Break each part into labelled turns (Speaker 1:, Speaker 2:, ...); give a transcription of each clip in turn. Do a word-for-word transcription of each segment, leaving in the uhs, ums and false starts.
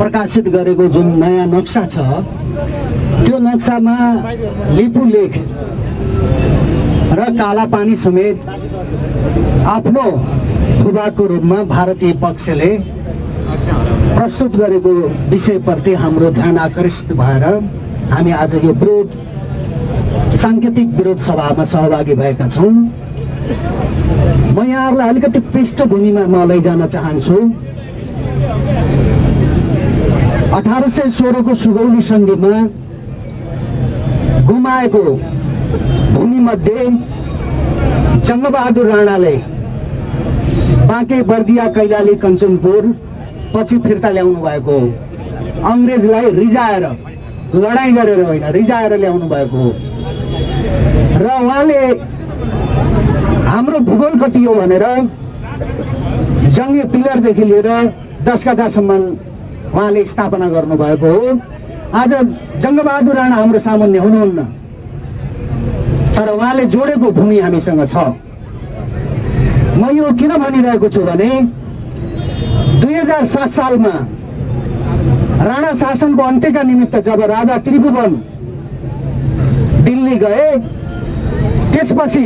Speaker 1: प्रकाशित गरेको जुन नयाँ नक्सा छ त्यो नक्सामा लिपु लेक र कालापानी समेत आफ्नो भूभागको रूपमा भारतीय पक्षले प्रस्तुत गरेको विषयप्रति हाम्रो ध्यान आकर्षित भएर हामी आज यो विरोध साङ्केतिक विरोध सभामा सहभागी भएका छौँ। म यहाँहरूलाई अलिकति पृष्ठभूमिमा म लैजान चाहन्छु। अठार सय सोह्रको सुगौली सन्धिमा गुमाएको भूमिमध्ये जङ्गबहादुर राणाले बाँके बर्दिया कैलाली कञ्चनपुर पछि फिर्ता ल्याउनु भएको हो। अङ्ग्रेजलाई रिजाएर लडाइँ गरेर होइन, रिजाएर ल्याउनु भएको हो। र उहाँले हाम्रो भूगोल कति हो भनेर जङ्गे पिलरदेखि लिएर दस गजासम्म उहाँले स्थापना गर्नुभएको हो। आज जङ्गबहादुर राणा हाम्रो सामुन्ने हुनुहुन्न, तर उहाँले जोडेको भूमि हामीसँग छ। म यो किन भनिरहेको छु भने दुई हजार सात सालमा राणा शासनको अन्त्यका निमित्त जब राजा त्रिभुवन दिल्ली गए, त्यसपछि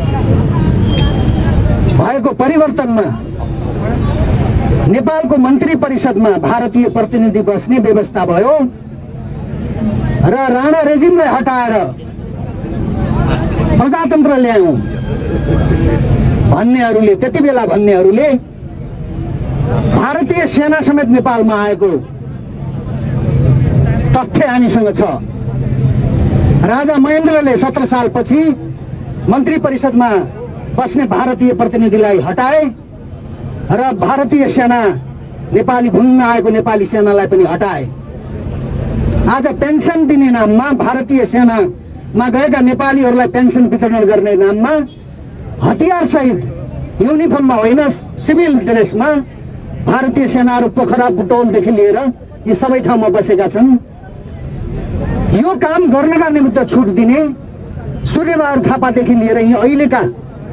Speaker 1: भएको परिवर्तनमा नेपालको मन्त्री परिषदमा भारतीय प्रतिनिधि बस्ने व्यवस्था भयो र राणा रेजिमलाई हटाएर प्रजातन्त्र ल्यायौँ भन्नेहरूले, त्यति बेला भन्नेहरूले भारतीय सेना समेत नेपालमा आएको तथ्य हामीसँग छ। राजा महेन्द्रले सत्र सालपछि मन्त्री परिषदमा बस्ने भारतीय प्रतिनिधिलाई हटाए र भारतीय सेना नेपाली भूमिमा आएको नेपाली सेनालाई पनि हटाए। आज पेन्सन दिने नाममा, भारतीय सेनामा गएका नेपालीहरूलाई पेन्सन वितरण गर्ने नाममा हतियार सहित युनिफर्ममा होइन, सिभिल ड्रेसमा भारतीय सेनाहरू पोखरा बुटौलदेखि लिएर यी सबै ठाउँमा बसेका छन्। यो काम गर्नका निमित्त छुट दिने सूर्यबहादुर थापादेखि लिएर यी अहिलेका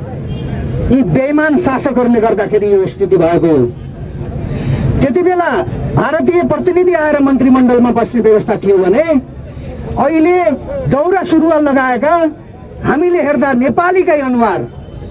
Speaker 1: यी बेइमान शासकहरूले गर्दाखेरि यो स्थिति भएको हो। त्यति बेला भारतीय प्रतिनिधि आएर मन्त्रीमण्डलमा बस्ने व्यवस्था थियो भने अहिले दौरा सुरुवाल लगाएका हामीले हेर्दा नेपालीकै अनुहार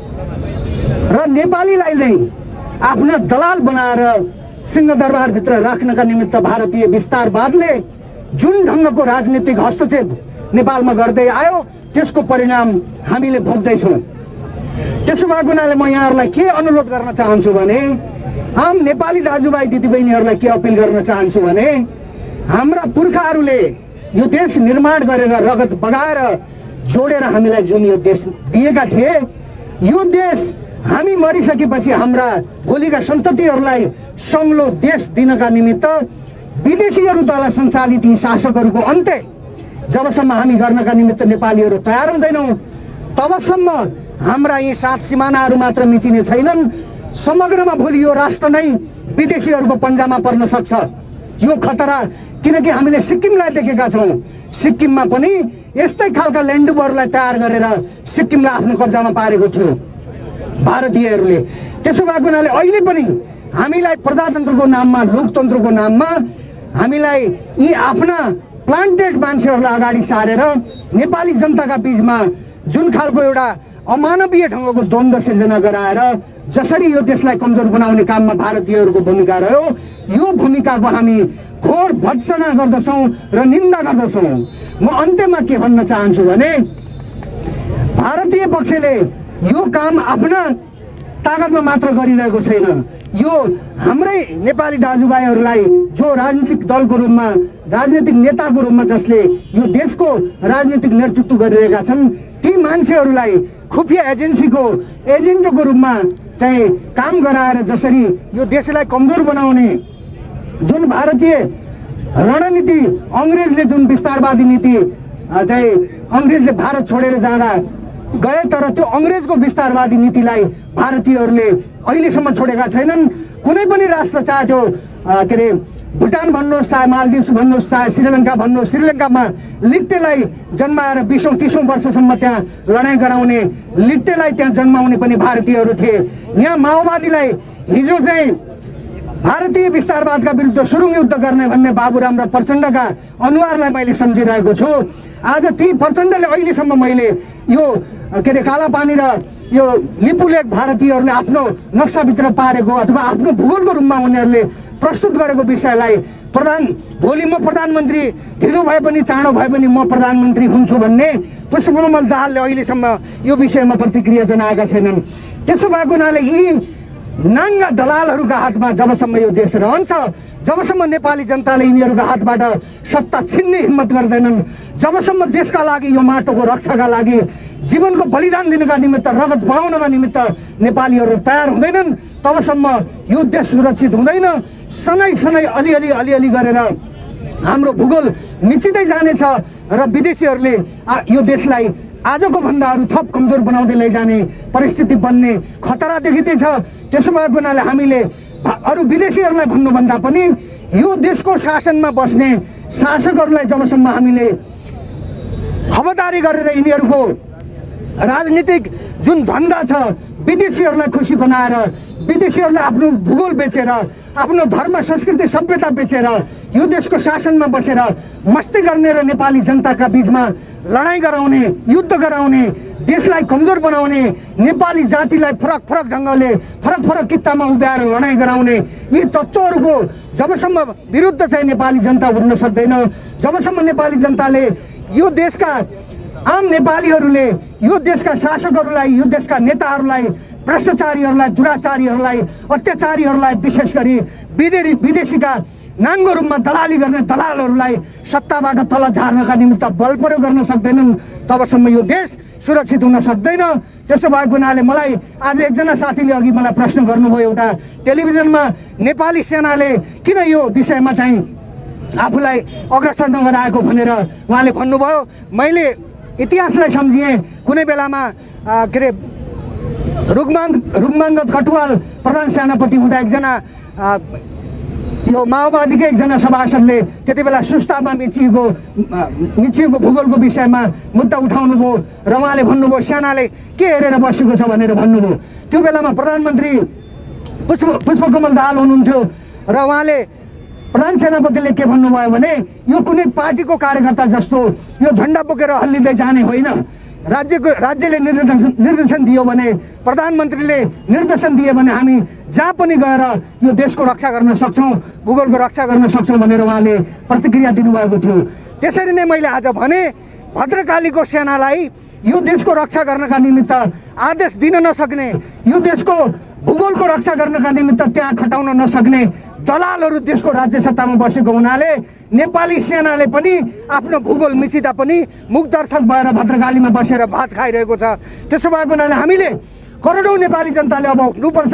Speaker 1: र नेपालीलाई नै आफ्ना दलाल बनाएर सिंहदरबारभित्र राख्नका निमित्त भारतीय विस्तारवादले जुन ढङ्गको राजनीतिक हस्तक्षेप नेपालमा गर्दै आयो त्यसको परिणाम हामीले भोग्दैछौँ। त्यसो भएको हुनाले म यहाँहरूलाई के अनुरोध गर्न चाहन्छु भने, आम नेपाली दाजुभाइ दिदीबहिनीहरूलाई के अपिल गर्न चाहन्छु भने, हाम्रा पुर्खाहरूले यो देश निर्माण गरेर रगत बगाएर जोडेर हामीलाई जुन यो देश दिएका थिए, यो देश हामी मरिसकेपछि हाम्रा भोलिका सन्ततिहरूलाई सङ्लो देश दिनका निमित्त विदेशीहरूद्वारा सञ्चालित यी शासकहरूको अन्त्य जबसम्म हामी गर्नका निमित्त नेपालीहरू तयार हुँदैनौँ, तबसम्म हाम्रा यी सात सिमानाहरू मात्र मिचिने छैनन्। समग्रमा भोलि यो राष्ट्र नै विदेशीहरूको पन्जामा पर्न सक्छ। यो खतरा किनकि हामीले सिक्किमलाई देखेका छौँ। सिक्किममा पनि यस्तै खालका ल्यान्डुबरलाई तयार गरेर सिक्किमलाई आफ्नो कब्जामा पारेको थियो भारतीयहरूले। त्यसो भएको हुनाले अहिले पनि हामीलाई प्रजातन्त्रको नाममा, लोकतन्त्रको नाममा हामीलाई यी आफ्ना प्लान्टेड मान्छेहरूलाई अगाडि सारेर नेपाली जनताका बीचमा जुन खालको एउटा अमानवीय ढङ्गको द्वन्द्व सिर्जना गराएर जसरी यो देशलाई कमजोर बनाउने काममा भारतीयहरूको भूमिका रह्यो, यो भूमिकाको हामी घोर भर्त्सना गर्दछौँ र निन्दा गर्दछौँ। म अन्त्यमा के भन्न चाहन्छु भने, भारतीय पक्षले यो काम आफ्ना ताकतमा मात्र गरिरहेको छैन। यो हाम्रै नेपाली दाजुभाइहरूलाई जो राजनीतिक दलको रूपमा, राजनीतिक नेताको रूपमा जसले यो देशको राजनीतिक नेतृत्व गरिरहेका छन्, ती मान्छेहरूलाई खुफिया एजेन्सीको एजेन्टको रूपमा चाहिँ काम गराएर जसरी यो देशलाई कमजोर बनाउने जुन भारतीय रणनीति, अङ्ग्रेजले जुन विस्तारवादी नीति चाहिँ अङ्ग्रेजले भारत छोडेर जाँदा गए, तर त्यो अङ्ग्रेजको विस्तारवादी नीतिलाई भारतीयहरूले अहिलेसम्म छोडेका छैनन्। कुनै पनि राष्ट्र, चाहे त्यो के अरे भुटान भन्नुहोस्, चाहे मालदिप्स भन्नुहोस्, चाहे श्रीलङ्का भन्नुहोस्, श्रीलङ्कामा लिट्टेलाई जन्माएर बिसौँ तिसौँ वर्षसम्म त्यहाँ लडाइँ गराउने, लिट्टेलाई त्यहाँ जन्माउने पनि भारतीयहरू थिए। यहाँ माओवादीलाई हिजो चाहिँ भारतीय विस्तारवादका विरुद्ध सुरुङ युद्ध गर्ने भन्ने बाबुराम र प्रचण्डका अनुहारलाई मैले सम्झिरहेको छु। आज ती प्रचण्डले अहिलेसम्म मैले यो के अरे कालापानी र यो लिपुलेक भारतीयहरूले आफ्नो नक्साभित्र पारेको अथवा आफ्नो भूगोलको रूपमा उनीहरूले प्रस्तुत गरेको विषयलाई प्रधान भोलि म प्रधानमन्त्री ढिलो भए पनि चाँडो भए पनि म प्रधानमन्त्री हुन्छु भन्ने पुष्पकमल दाहालले अहिलेसम्म यो विषयमा प्रतिक्रिया जनाएका छैनन्। त्यसो भएको हुनाले यी नाङ्गा दलालहरूका हातमा जबसम्म यो देश रहन्छ, जबसम्म नेपाली जनताले यिनीहरूका हातबाट सत्ता छिन्ने हिम्मत गर्दैनन्, जबसम्म देशका लागि यो माटोको रक्षाका लागि जीवनको बलिदान दिनका निमित्त रगत बहाउनका निमित्त नेपालीहरू तयार हुँदैनन्, तबसम्म यो देश सुरक्षित हुँदैन। सनै सनै अलिअलि अलिअलि गरेर हाम्रो भूगोल मिचिँदै जानेछ र विदेशीहरूले यो देशलाई आजको भन्दा अरू थप कमजोर बनाउँदै लैजाने परिस्थिति बन्ने खतरा देखिँदैछ। त्यसो भएको हुनाले हामीले अरू विदेशीहरूलाई भन्नुभन्दा पनि यो देशको शासनमा बस्ने शासकहरूलाई जबसम्म हामीले खबरदारी गरेर यिनीहरूको राजनीतिक जुन धन्दा छ विदेशीहरूलाई खुसी बनाएर विदेशीहरूले आफ्नो भूगोल बेचेर आफ्नो धर्म संस्कृति सभ्यता बेचेर यो देशको शासनमा बसेर मस्ती गर्ने र नेपाली जनताका बीचमा लडाइँ गराउने, युद्ध गराउने, देशलाई कमजोर बनाउने, नेपाली जातिलाई फरक फरक ढङ्गले फरक फरक कित्तामा उभ्याएर लडाइँ गराउने यी तत्त्वहरूको जबसम्म विरुद्ध चाहिँ नेपाली जनता उठ्न सक्दैन, जबसम्म नेपाली जनताले यो देशका आम नेपालीहरूले यो देशका शासकहरूलाई, यो देशका नेताहरूलाई, भ्रष्टाचारीहरूलाई, दुराचारीहरूलाई, अत्याचारीहरूलाई, विशेष गरी विदेशी विदेशीका नाङ्गो रूपमा दलाली गर्ने दलालहरूलाई सत्ताबाट तल झार्नका निमित्त बल प्रयोग गर्न सक्दैनन्, तबसम्म यो देश सुरक्षित हुन सक्दैन। त्यसो भएको हुनाले मलाई आज एकजना साथीले अघि मलाई प्रश्न गर्नुभयो, एउटा टेलिभिजनमा नेपाली सेनाले किन यो विषयमा चाहिँ आफूलाई अग्रसर नगराएको भनेर उहाँले भन्नुभयो। मैले इतिहासलाई सम्झिएँ। कुनै बेलामा के अरे रुगमान रुगमानगत कटुवाल प्रधान सेनापति हुँदा एकजना यो माओवादीकै एकजना सभासदले त्यति बेला सुस्तामा मिचिएको मिचिएको भूगोलको विषयमा मुद्दा उठाउनु भयो र उहाँले भन्नुभयो सेनाले के हेरेर बसेको छ भनेर भन्नुभयो। त्यो बेलामा प्रधानमन्त्री पुष्प पुष्पकमल दाहाल हुनुहुन्थ्यो र उहाँले प्रधान सेनापतिले के भन्नुभयो भने यो कुनै पार्टीको कार्यकर्ता जस्तो यो झन्डा बोकेर हल्लिँदै जाने होइन, राज्यको राज्यले निर्देशन निर्देशन दियो भने, प्रधानमन्त्रीले निर्देशन दिए भने हामी जहाँ पनि गएर यो देशको रक्षा गर्न सक्छौँ, भूगोलको रक्षा गर्न सक्छौँ भनेर उहाँले प्रतिक्रिया दिनुभएको थियो। त्यसरी नै मैले आज भने भद्रकालीको सेनालाई यो देशको रक्षा गर्नका निमित्त आदेश दिन नसक्ने, यो देशको भूगोलको रक्षा गर्नका निमित्त त्यहाँ खटाउन नसक्ने दलालहरू देशको राज्य सत्तामा बसेको हुनाले नेपाली सेनाले पनि आफ्नो भूगोल मिचिँदा पनि मुखदर्शक भएर भद्रकालीमा बसेर भात खाइरहेको छ। त्यसो भएको हुनाले हामीले करोडौँ नेपाली जनताले अब उठ्नुपर्छ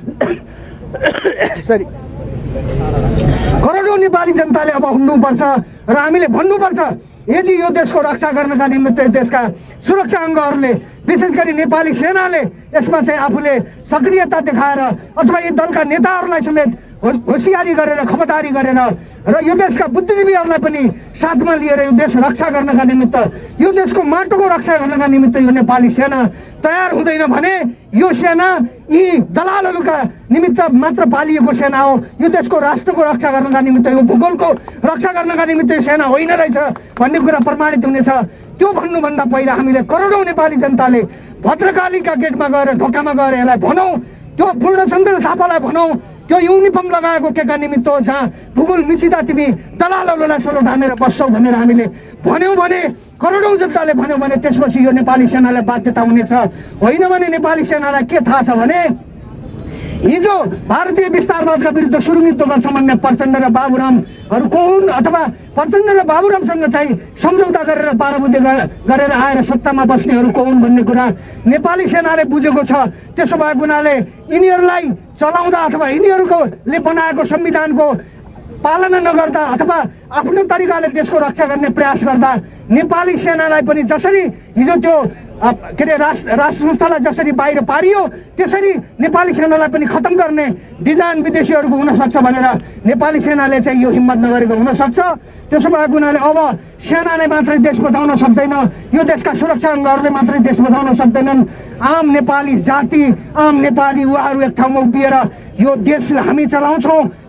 Speaker 1: सरी करोडौँ नेपाली जनताले अब उठ्नुपर्छ र हामीले भन्नुपर्छ यदि यो देशको रक्षा गर्नका निमित्त देशका सुरक्षा अङ्गहरूले विशेष गरी नेपाली सेनाले यसमा चाहिँ आफूले सक्रियता देखाएर अथवा यी दलका नेताहरूलाई समेत होसियारी गरेर खबरदारी गरेर र यो देशका बुद्धिजीवीहरूलाई पनि साथमा लिएर यो देश रक्षा गर्नका निमित्त यो देशको माटोको रक्षा गर्नका निमित्त यो नेपाली सेना तयार हुँदैन भने यो सेना यी दलालहरूका निमित्त मात्र पालिएको सेना हो, यो देशको राष्ट्रको रक्षा गर्नका निमित्त, यो भूगोलको रक्षा गर्नका निमित्त यो सेना होइन रहेछ भन्ने कुरा प्रमाणित हुनेछ। त्यो भन्नुभन्दा पहिला हामीले करोडौँ नेपाली जनताले भद्रकालीका गेटमा गएर ढोकामा गएर यसलाई भनौँ, त्यो पूर्णचन्द्र थापालाई भनौँ त्यो युनिफर्म लगाएको केका निमित्त हो जहाँ भूगोल मिचिँदा तिमी दलालहरूलाई सोलो ढानेर बस्छौ भनेर हामीले भन्यौँ भने करोडौँ जनताले भन्यो भने त्यसपछि यो नेपाली सेनालाई बाध्यता हुनेछ। होइन भने नेपाली सेनालाई के थाहा छ भने हिजो भारतीय विस्तारवादका विरुद्ध सुरुङ युद्ध गर्छ भन्ने प्रचण्ड र बाबुरामहरू को हुन् अथवा प्रचण्ड र बाबुरामसँग चाहिँ सम्झौता गरेर बाह्रबुद्धे गरेर आएर सत्तामा बस्नेहरू को हुन् भन्ने कुरा नेपाली सेनाले बुझेको छ। त्यसो भएको हुनाले यिनीहरूलाई चलाउँदा अथवा यिनीहरूकोले बनाएको संविधानको पालना नगर्दा अथवा आफ्नो तरिकाले देशको रक्षा गर्ने प्रयास गर्दा नेपाली सेनालाई पनि जसरी हिजो त्यो के अरे राष्ट्र राष्ट्र संस्थालाई जसरी बाहिर पारियो त्यसरी नेपाली सेनालाई पनि खतम गर्ने डिजाइन विदेशीहरूको हुनसक्छ भनेर नेपाली सेनाले चाहिँ यो हिम्मत नगरेको हुनसक्छ। त्यसो भएको हुनाले अब सेनाले मात्रै देश बचाउन सक्दैन, यो देशका सुरक्षा अङ्गहरूले मात्रै देश बचाउन सक्दैनन्। आम नेपाली जाति, आम नेपाली उहाँहरू एक ठाउँमा उभिएर यो देश हामी चलाउँछौँ,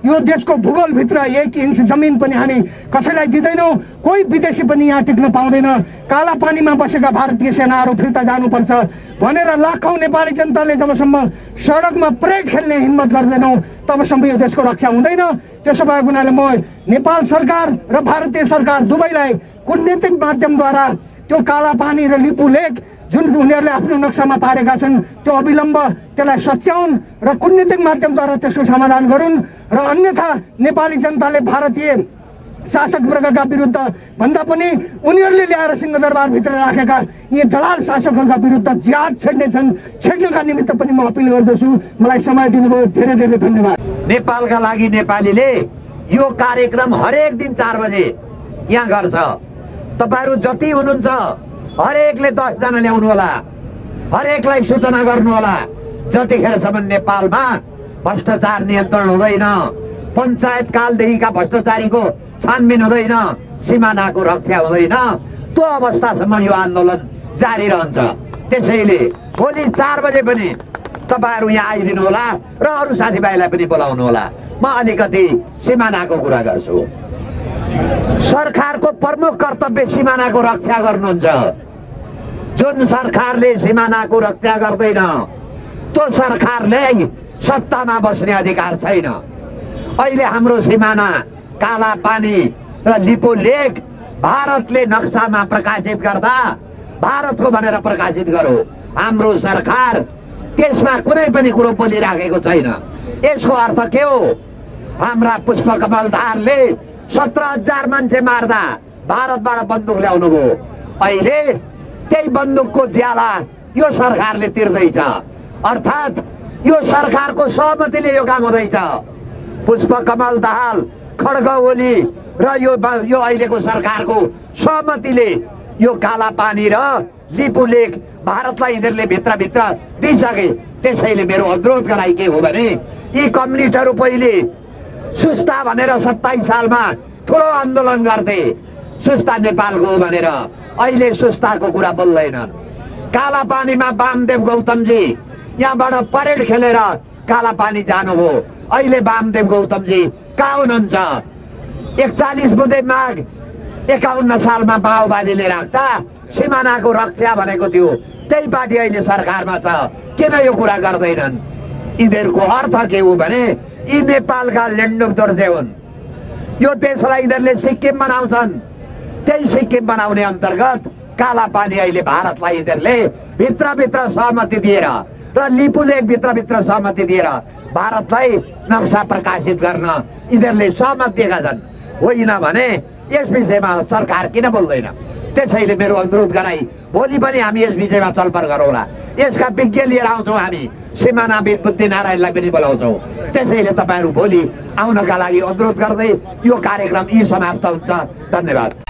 Speaker 1: यो देशको भूगोलभित्र एक इन्च जमिन पनि हामी कसैलाई दिँदैनौँ। कोही विदेशी पनि यहाँ टिक्न पाउँदैन। काला पानीमा बसेका भारतीय सेनाहरू फिर्ता जानुपर्छ भनेर लाखौँ नेपाली जनताले जबसम्म सडकमा परेड खेल्ने हिम्मत गर्दैनौँ तबसम्म यो देशको रक्षा हुँदैन। त्यसो भएको हुनाले म नेपाल सरकार र भारतीय सरकार दुवैलाई कूटनीतिक माध्यमद्वारा त्यो काला पानी र लिपु लेक जुन उनीहरूले आफ्नो नक्सामा पारेका छन् त्यो अविलम्ब त्यसलाई सच्याउन् र कूटनीतिक माध्यमद्वारा त्यसको समाधान गरून् र अन्यथा नेपाली जनताले भारतीय शासक वर्गका विरुद्ध भन्दा पनि उनीहरूले ल्याएर सिंहदरबारभित्र राखेका यी दलाल शासकहरूका विरुद्ध जिहाद छेड्नेछन्। छेड्नका निमित्त पनि म अपिल गर्दछु। मलाई समय दिनुभयो, धेरै धेरै धन्यवाद।
Speaker 2: नेपालका लागि नेपालीले यो कार्यक्रम हरेक दिन चार बजे यहाँ गर्छ। तपाईहरु जति हुनुहुन्छ हरेकले दस जना ल्याउनु होला, हरेकलाई सूचना गर्नु होला। जतिखेरसम्म नेपालमा भ्रष्टाचार नियन्त्रण हुँदैन, पञ्चायत कालदेखिका भ्रष्टाचारीको छानबिन हुँदैन, सिमानाको रक्षा हुँदैन, त्यो अवस्थासम्म यो आन्दोलन जारी रहन्छ। त्यसैले भोलि चार बजे पनि तपाईहरु यहाँ आइदिनु होला र अरू साथीभाइलाई पनि बोलाउनु होला। म अलिकति सिमानाको कुरा गर्छु। सरकारको प्रमुख कर्तव्य सिमानाको रक्षा गर्नुहुन्छ। जुन सरकारले सिमानाको रक्षा गर्दैन त्यो सरकारले सत्तामा बस्ने अधिकार छैन। अहिले हाम्रो सिमाना काला पानी र लिपु लेक भारतले नक्सामा प्रकाशित गर्दा भारतको भनेर प्रकाशित गरो। हाम्रो सरकार त्यसमा कुनै पनि कुरो बोलिराखेको छैन। यसको अर्थ के हो? हाम्रा पुष्पकमल दाहालले सत्र हजार मान्छे मार्दा भारतबाट बन्दुक ल्याउनु भयो। अहिले त्यही बन्दुकको ज्याला यो सरकारले तिर्दैछ। अर्थात् यो सरकारको सहमतिले यो काम हुँदैछ। पुष्पकमल दाहाल, खड्ग ओली र यो यो अहिलेको सरकारको सहमतिले यो काला पानी र लिपु लेक भारतलाई यिनीहरूले भित्रभित्र दिइसके। त्यसैले मेरो अनुरोध गराइ के हो भने यी कम्युनिस्टहरू पहिले सुस्ता भनेर सत्ताइस सालमा ठुलो आन्दोलन गर्थे, सुस्ता नेपालको हो भनेर। अहिले सुस्ताको कुरा बोल्दैनन्। काला पानीमा वामदेव गौतमजी यहाँबाट परेड खेलेर काला पानी जानुभयो। अहिले वामदेव गौतमजी कहाँ हुनुहुन्छ? एकचालिस बुँदे माग एकाउन्न सालमा माओवादीले राख्दा सिमानाको रक्षा भनेको थियो। त्यही पार्टी अहिले सरकारमा छ। किन यो कुरा गर्दैनन्? यिनीहरूको अर्थ के हो भने यी नेपालका लेन्डुक दोर्जे हुन्। यो देशलाई यिनीहरूले सिक्किम बनाउँछन्। त्यही सिक्किम बनाउने अन्तर्गत काला पानी अहिले भारतलाई यिनीहरूले भित्रभित्र सहमति दिएर र लिपु लेक भित्रभित्र सहमति दिएर भारतलाई नक्सा प्रकाशित गर्न यिनीहरूले सहमत दिएका छन्। होइन भने यस विषयमा सरकार किन बोल्दैन? त्यसैले मेरो अनुरोध गराई भोलि पनि हामी यस विषयमा छलफल गरौँला। यसका विज्ञ लिएर आउँछौँ। हामी सिमानाविद बुद्धि नारायणलाई पनि बोलाउँछौँ। त्यसैले तपाईँहरू भोलि आउनका लागि अनुरोध गर्दै यो कार्यक्रम यी समाप्त हुन्छ। धन्यवाद।